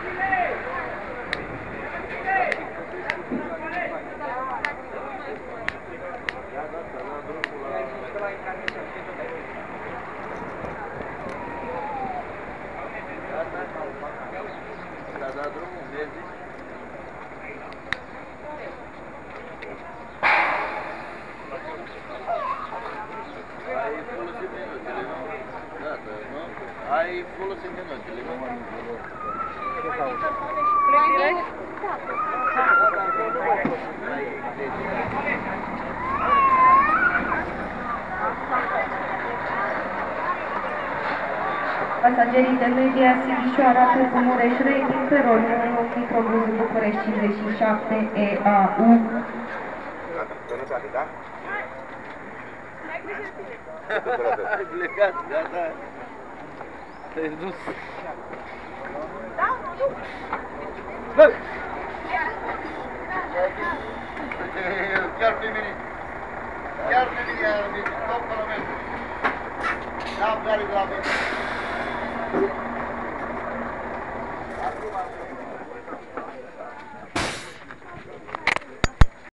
Ai folosit minutele, nu? Pasagerii de media Sighișoara Târgu Mureș Rating pe rolul 1 microbuzul București 57 EAU. Sănătate, da? Ai plecat, gata. Te-ai dus. Da, mă duc. Bă! Chiar pe mine. Chiar pe mine a venit. Tot până mea. N-am care de la mine. Acum